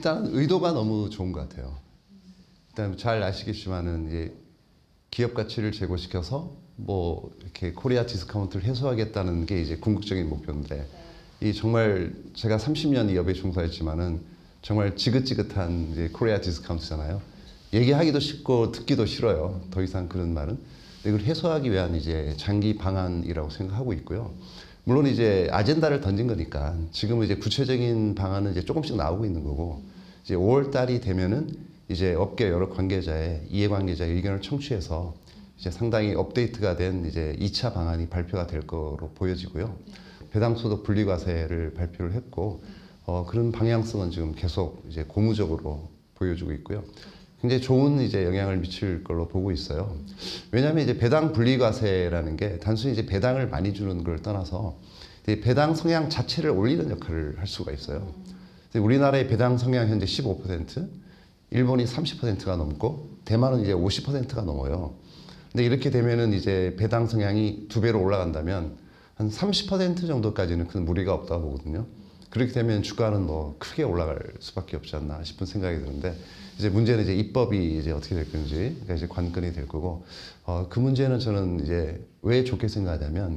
일단 의도가 너무 좋은 것 같아요. 일단 잘 아시겠지만은 이제 기업 가치를 제고시켜서 뭐 이렇게 코리아 디스카운트를 해소하겠다는 게 이제 궁극적인 목표인데 이 정말 제가 30년 이 업에 종사했지만은 정말 지긋지긋한 이제 코리아 디스카운트잖아요. 얘기하기도 쉽고 듣기도 싫어요. 더 이상 그런 말은. 근데 이걸 해소하기 위한 이제 장기 방안이라고 생각하고 있고요. 물론 이제 아젠다를 던진 거니까 지금은 이제 구체적인 방안은 이제 조금씩 나오고 있는 거고 이제 5월 달이 되면은 이제 업계 여러 관계자의 이해관계자의 의견을 청취해서 이제 상당히 업데이트가 된 이제 2차 방안이 발표가 될 거로 보여지고요. 배당소득 분리과세를 발표를 했고 그런 방향성은 지금 계속 이제 고무적으로 보여주고 있고요. 굉장히 좋은 이제 영향을 미칠 걸로 보고 있어요. 왜냐하면 이제 배당 분리과세라는 게 단순히 이제 배당을 많이 주는 걸 떠나서 배당 성향 자체를 올리는 역할을 할 수가 있어요. 우리나라의 배당 성향 현재 15%, 일본이 30%가 넘고 대만은 이제 50%가 넘어요. 근데 이렇게 되면은 이제 배당 성향이 2배로 올라간다면 한 30% 정도까지는 큰 무리가 없다고 보거든요. 그렇게 되면 주가는 뭐 크게 올라갈 수밖에 없지 않나 싶은 생각이 드는데 이제 문제는 이제 입법이 이제 어떻게 될 건지 그러니까 이제 관건이 될 거고 그 문제는 저는 이제 왜 좋게 생각하냐면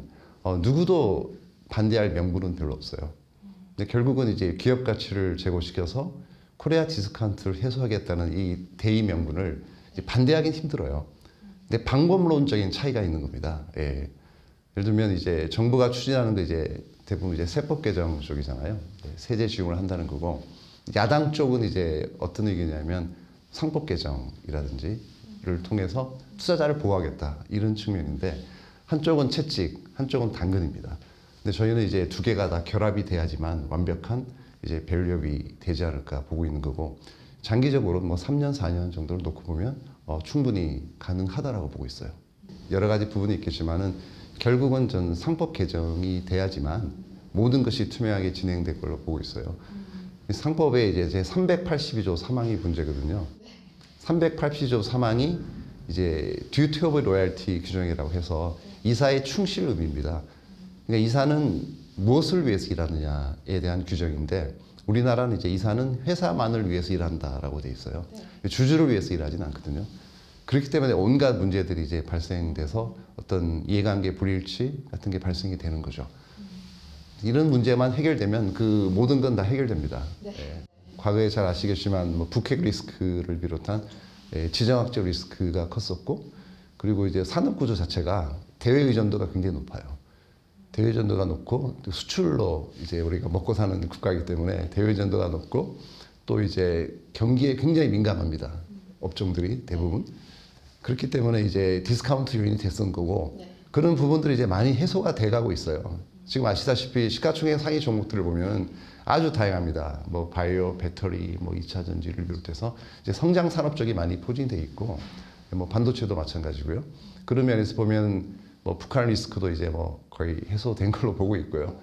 누구도 반대할 명분은 별로 없어요. 근데 결국은 이제 기업 가치를 제고시켜서 코리아 디스카운트를 해소하겠다는 이 대의 명분을 이제 반대하기는 힘들어요. 근데 방법론적인 차이가 있는 겁니다. 예. 예를 들면 이제 정부가 추진하는 게 이제 대부분 이제 세법 개정 쪽이잖아요. 세제 지원을 한다는 거고 야당 쪽은 이제 어떤 의견이냐면 상법 개정이라든지를 통해서 투자자를 보호하겠다 이런 측면인데 한쪽은 채찍, 한쪽은 당근입니다. 근데 저희는 이제 두 개가 다 결합이 돼야지만 완벽한 이제 밸류업이 되지 않을까 보고 있는 거고 장기적으로 뭐 3년, 4년 정도를 놓고 보면 충분히 가능하다라고 보고 있어요. 여러 가지 부분이 있겠지만은 결국은 전 상법 개정이 돼야지만 모든 것이 투명하게 진행될 걸로 보고 있어요. 상법에 이제 제 382조 3항이 문제거든요. 382조 3항이 이제 듀티 오브 로얄티 규정이라고 해서 이사의 충실 의무입니다. 그러니까 이사는 무엇을 위해서 일하느냐에 대한 규정인데 우리나라는 이제 이사는 회사만을 위해서 일한다라고 돼 있어요. 주주를 위해서 일하지는 않거든요. 그렇기 때문에 온갖 문제들이 이제 발생돼서 어떤 이해관계 불일치 같은 게 발생이 되는 거죠. 이런 문제만 해결되면 그 모든 건 다 해결됩니다. 네. 과거에 잘 아시겠지만 뭐 북핵 리스크를 비롯한 지정학적 리스크가 컸었고 그리고 이제 산업 구조 자체가 대외 의존도가 굉장히 높아요. 대외 의존도가 높고 수출로 이제 우리가 먹고 사는 국가이기 때문에 대외 의존도가 높고 또 이제 경기에 굉장히 민감합니다. 업종들이 대부분. 그렇기 때문에 이제 디스카운트 요인이 됐던 거고 그런 부분들이 이제 많이 해소가 돼가고 있어요. 지금 아시다시피 시가총액 상위 종목들을 보면 아주 다양합니다. 뭐 바이오, 배터리, 뭐 2차 전지를 비롯해서 이제 성장 산업 쪽이 많이 포진돼 있고 뭐 반도체도 마찬가지고요. 그런 면에서 보면 뭐 북한 리스크도 이제 뭐 거의 해소된 걸로 보고 있고요.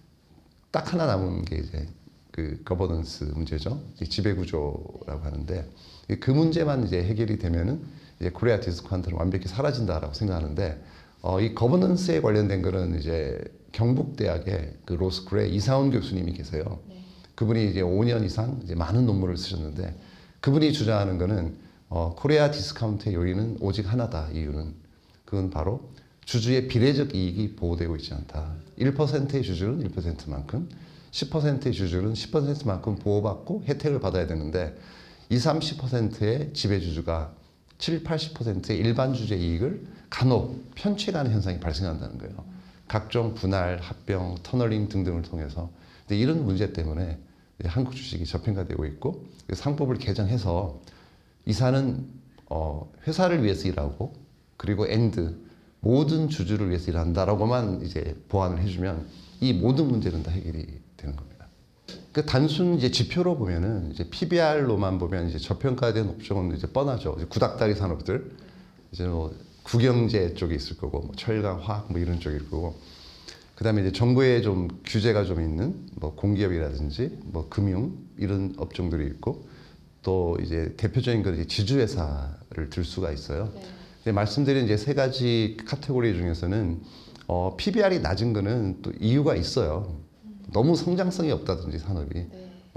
딱 하나 남은 게 이제 그 거버넌스 문제죠. 지배구조라고 하는데 그 문제만 이제 해결이 되면은 이제 코리아 디스카운트는 완벽히 사라진다라고 생각하는데 이 거버넌스에 관련된 거는 이제 경북대학의 그 로스쿨의 이상훈 교수님이 계세요. 그분이 이제 5년 이상 이제 많은 논문을 쓰셨는데 그분이 주장하는 거는 코리아 디스카운트의 요인은 오직 하나다. 이유는 그건 바로 주주의 비례적 이익이 보호되고 있지 않다. 1%의 주주는 1%만큼, 10%의 주주는 10%만큼 보호받고 혜택을 받아야 되는데 20, 30%의 지배주주가 7, 80%의 일반 주주의 이익을 간혹 편취하는 현상이 발생한다는 거예요. 각종 분할, 합병, 터널링 등등을 통해서. 근데 이런 문제 때문에 한국 주식이 저평가되고 있고 상법을 개정해서 이사는 회사를 위해서 일하고 그리고 모든 주주를 위해서 일한다라고만 이제 보완을 해주면 이 모든 문제는 다 해결이 되는 겁니다. 그 단순 이제 지표로 보면은 이제 PBR로만 보면 이제 저평가된 업종은 이제 뻔하죠. 이제 구닥다리 산업들, 이제 뭐 구경제 쪽에 있을 거고, 뭐 철강, 화학 뭐 이런 쪽일 거고, 그다음에 이제 정부의 좀 규제가 좀 있는 뭐 공기업이라든지 뭐 금융 이런 업종들이 있고, 또 이제 대표적인 건 이제 지주회사를 들 수가 있어요. 네. 말씀드린 이제 세 가지 카테고리 중에서는 PBR이 낮은 거는 또 이유가 있어요. 너무 성장성이 없다든지 산업이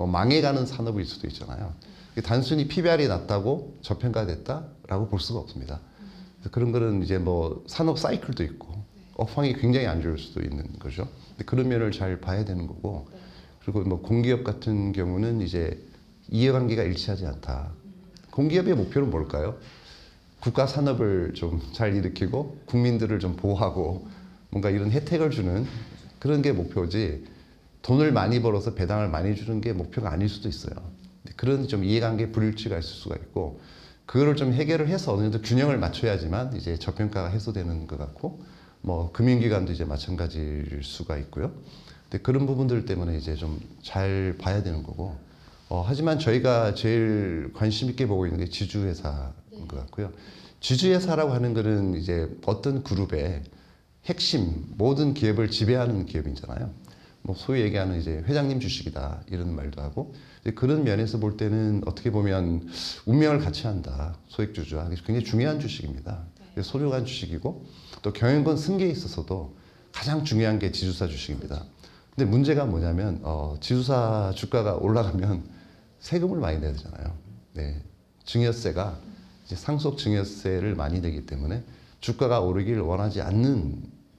뭐 망해가는 산업일 수도 있잖아요. 단순히 PBR이 낮다고 저평가됐다라고 볼 수가 없습니다. 그런 거는 이제 뭐 산업 사이클도 있고 업황이 굉장히 안 좋을 수도 있는 거죠. 그런 면을 잘 봐야 되는 거고, 그리고 뭐 공기업 같은 경우는 이제 이해관계가 일치하지 않다. 공기업의 목표는 뭘까요? 국가 산업을 좀 잘 일으키고 국민들을 좀 보호하고 뭔가 이런 혜택을 주는 그런 게 목표지, 돈을 많이 벌어서 배당을 많이 주는 게 목표가 아닐 수도 있어요. 그런 좀 이해관계 불일치가 있을 수가 있고, 그거를 좀 해결을 해서 어느 정도 균형을 맞춰야지만 이제 저평가가 해소되는 것 같고, 뭐 금융기관도 이제 마찬가지일 수가 있고요. 근데 그런 부분들 때문에 이제 좀 잘 봐야 되는 거고, 하지만 저희가 제일 관심 있게 보고 있는 게 지주회사인 것 같고요. 지주회사라고 하는 거는 이제 어떤 그룹의 핵심 모든 기업을 지배하는 기업이잖아요. 뭐 소위 얘기하는 이제 회장님 주식이다 이런 말도 하고, 그런 면에서 볼 때는 어떻게 보면 운명을 같이 한다, 소액주주와. 굉장히 중요한 주식입니다. 소중한 주식이고, 또 경영권 승계에 있어서도 가장 중요한 게 지주사 주식입니다. 근데 문제가 뭐냐면 지주사 주가가 올라가면 세금을 많이 내야 되잖아요. 네, 증여세가 이제 상속 증여세를 많이 내기 때문에 주가가 오르길 원하지 않는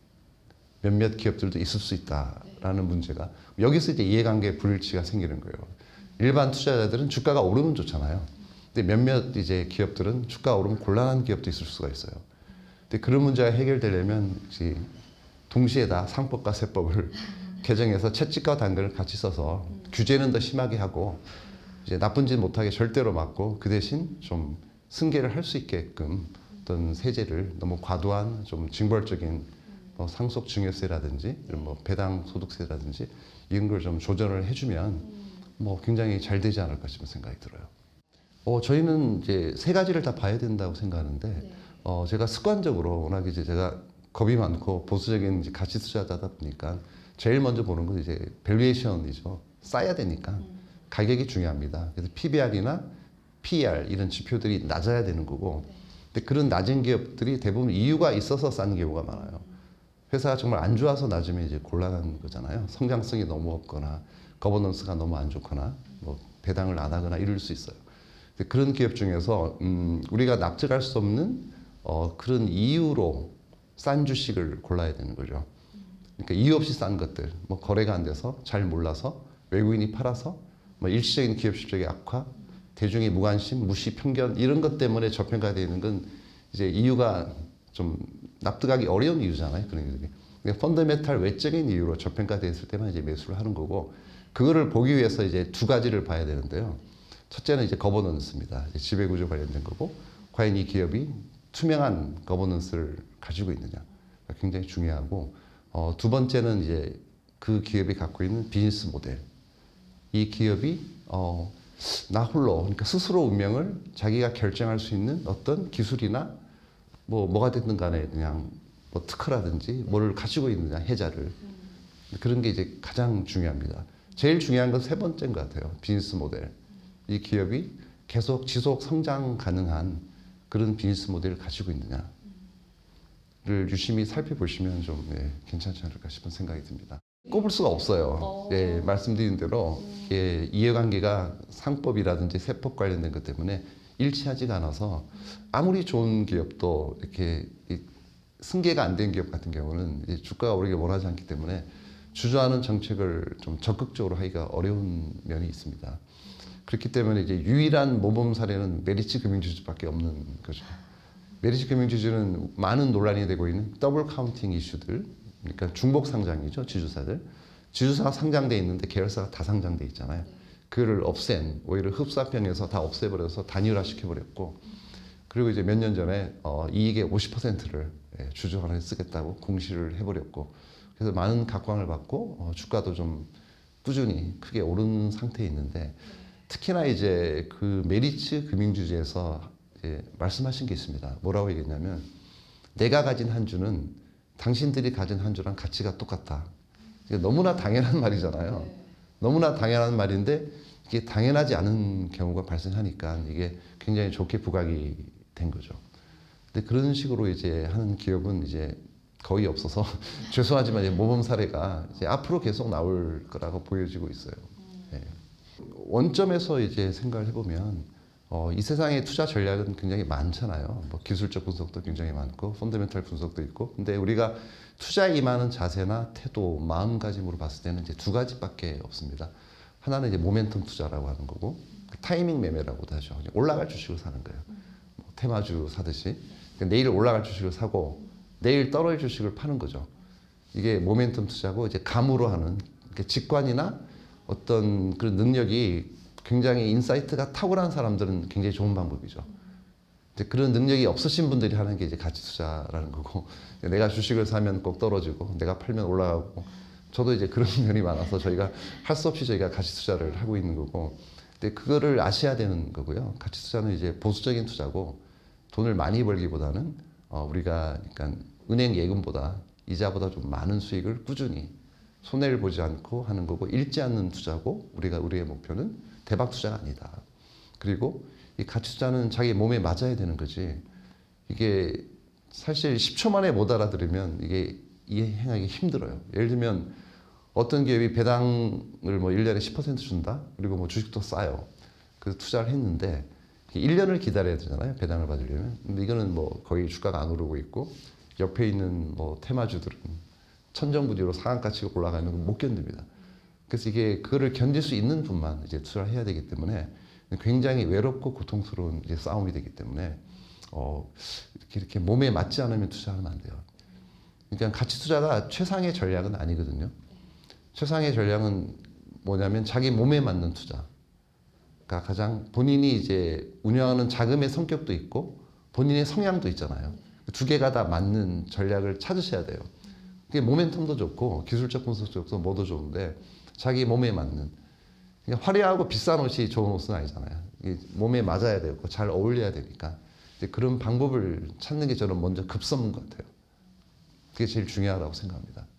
몇몇 기업들도 있을 수 있다라는 문제가, 여기서 이제 이해관계 불일치가 생기는 거예요. 일반 투자자들은 주가가 오르면 좋잖아요. 근데 몇몇 이제 기업들은 주가가 오르면 곤란한 기업도 있을 수가 있어요. 근데 그런 문제가 해결되려면 동시에 다 상법과 세법을 개정해서 채찍과 당근을 같이 써서 규제는 더 심하게 하고, 이제 나쁜 짓 못하게 절대로 막고, 그 대신 좀 승계를 할 수 있게끔 어떤 세제를 너무 과도한 좀 징벌적인 뭐 상속 증여세라든지 뭐 배당 소득세라든지 이런 걸 좀 조절을 해주면 뭐 굉장히 잘 되지 않을까 싶은 생각이 들어요. 저희는 이제 세 가지를 다 봐야 된다고 생각하는데, 제가 습관적으로 워낙 이제 제가 겁이 많고 보수적인 이제 가치 투자자다 보니까 제일 먼저 보는 건 이제 밸류에이션이죠. 싸야 되니까 가격이 중요합니다. 그래서 PBR이나 PER 이런 지표들이 낮아야 되는 거고, 근데 그런 낮은 기업들이 대부분 이유가 있어서 싼 경우가 많아요. 회사가 정말 안 좋아서 낮으면 이제 곤란한 거잖아요. 성장성이 너무 없거나 거버넌스가 너무 안 좋거나 뭐 배당을 안 하거나 이럴 수 있어요. 근데 그런 기업 중에서 우리가 납득할 수 없는 그런 이유로 싼 주식을 골라야 되는 거죠. 그러니까 이유 없이 싼 것들, 뭐 거래가 안 돼서 잘 몰라서 외국인이 팔아서 뭐 일시적인 기업 실적의 악화, 대중의 무관심, 무시, 편견 이런 것 때문에 저평가되는 건 이제 이유가 좀 납득하기 어려운 이유잖아요. 그런 이유들이. 그러니까 펀더멘탈 외적인 이유로 저평가됐을 때만 이제 매수를 하는 거고, 그거를 보기 위해서 이제 두 가지를 봐야 되는데요. 첫째는 이제 거버넌스입니다. 지배구조 관련된 거고, 과연 이 기업이 투명한 거버넌스를 가지고 있느냐, 굉장히 중요하고, 두 번째는 이제 그 기업이 갖고 있는 비즈니스 모델. 이 기업이 나 홀로, 그러니까 스스로 운명을 자기가 결정할 수 있는 어떤 기술이나 뭐가 됐든 간에 그냥 뭐 특허라든지 뭐를 가지고 있느냐, 혜자를. 그런 게 이제 가장 중요합니다. 제일 중요한 건 세 번째인 것 같아요. 비즈니스 모델. 이 기업이 계속 지속 성장 가능한 그런 비즈니스 모델을 가지고 있느냐를 유심히 살펴보시면 좀 괜찮지 않을까 싶은 생각이 듭니다. 꼽을 수가 없어요. 예, 말씀드린 대로 이해관계가 상법이라든지 세법 관련된 것 때문에 일치하지가 않아서 아무리 좋은 기업도 이렇게 승계가 안 된 기업 같은 경우는 이제 주가가 오르길 원하지 않기 때문에 주저하는 정책을 좀 적극적으로 하기가 어려운 면이 있습니다. 그렇기 때문에 이제 유일한 모범 사례는 메리츠 금융지주밖에 없는 거죠. 메리츠 금융지주는 많은 논란이 되고 있는 더블 카운팅 이슈들, 그러니까 중복 상장이죠, 지주사들. 지주사가 상장돼 있는데 계열사가 다 상장돼 있잖아요. 그거를 없앤, 오히려 흡사평에서 다 없애버려서 단일화 시켜버렸고, 그리고 이제 몇 년 전에 이익의 50%를 주주환원에 쓰겠다고 공시를 해버렸고, 그래서 많은 각광을 받고 주가도 좀 꾸준히 크게 오른 상태에 있는데, 특히나 이제 그 메리츠 금융지주에서 말씀하신 게 있습니다. 뭐라고 얘기했냐면, 내가 가진 한 주는 당신들이 가진 한 주랑 가치가 똑같다. 이게 너무나 당연한 말이잖아요. 너무나 당연한 말인데 이게 당연하지 않은 경우가 발생하니까 이게 굉장히 좋게 부각이 된 거죠. 근데 그런 식으로 이제 하는 기업은 이제 거의 없어서 죄송하지만 모범 사례가 이제 앞으로 계속 나올 거라고 보여지고 있어요. 네. 원점에서 이제 생각을 해보면 이 세상의 투자 전략은 굉장히 많잖아요. 뭐 기술적 분석도 굉장히 많고 펀더멘털 분석도 있고. 근데 우리가 투자에 임하는 자세나 태도, 마음가짐으로 봤을 때는 이제 두 가지밖에 없습니다. 하나는 이제 모멘텀 투자라고 하는 거고 타이밍 매매라고도 하죠. 올라갈 주식을 사는 거예요. 뭐 테마주 사듯이 내일 올라갈 주식을 사고 내일 떨어질 주식을 파는 거죠. 이게 모멘텀 투자고 이제 감으로 하는 직관이나 어떤 그런 능력이 굉장히 인사이트가 탁월한 사람들은 굉장히 좋은 방법이죠. 이제 그런 능력이 없으신 분들이 하는 게 이제 가치 투자라는 거고 내가 주식을 사면 꼭 떨어지고 내가 팔면 올라가고 저도 이제 그런 면이 많아서 저희가 할 수 없이 저희가 가치 투자를 하고 있는 거고 근데 그거를 아셔야 되는 거고요. 가치 투자는 이제 보수적인 투자고 돈을 많이 벌기보다는 우리가 그러니까 은행 예금보다 이자보다 좀 많은 수익을 꾸준히 손해를 보지 않고 하는 거고 잃지 않는 투자고 우리의 목표는 대박 투자가 아니다. 그리고 이 가치 투자는 자기 몸에 맞아야 되는 거지. 이게 사실 10초 만에 못 알아들으면 이게 이해하기 힘들어요. 예를 들면 어떤 기업이 배당을 뭐 1년에 10% 준다. 그리고 뭐 주식도 싸요. 그래서 투자를 했는데 1년을 기다려야 되잖아요. 배당을 받으려면. 근데 이거는 뭐 거의 주가가 안 오르고 있고 옆에 있는 뭐 테마주들은 천정부지로 상한가 치고 올라가는 건 못 견딥니다. 그래서 이게 그거를 견딜 수 있는 분만 이제 투자를 해야 되기 때문에 굉장히 외롭고 고통스러운 이제 싸움이 되기 때문에 이렇게 몸에 맞지 않으면 투자하면 안 돼요. 그러니까 가치 투자가 최상의 전략은 아니거든요. 최상의 전략은 뭐냐면 자기 몸에 맞는 투자가 가장 본인이 이제 운영하는 자금의 성격도 있고 본인의 성향도 있잖아요. 두 개가 다 맞는 전략을 찾으셔야 돼요. 그게 모멘텀도 좋고 기술적 분석도 좋고 뭐도 좋은데 자기 몸에 맞는 그러니까 화려하고 비싼 옷이 좋은 옷은 아니잖아요. 몸에 맞아야 되고 잘 어울려야 되니까 이제 그런 방법을 찾는 게 저는 먼저 급선무 같아요. 그게 제일 중요하다고 생각합니다.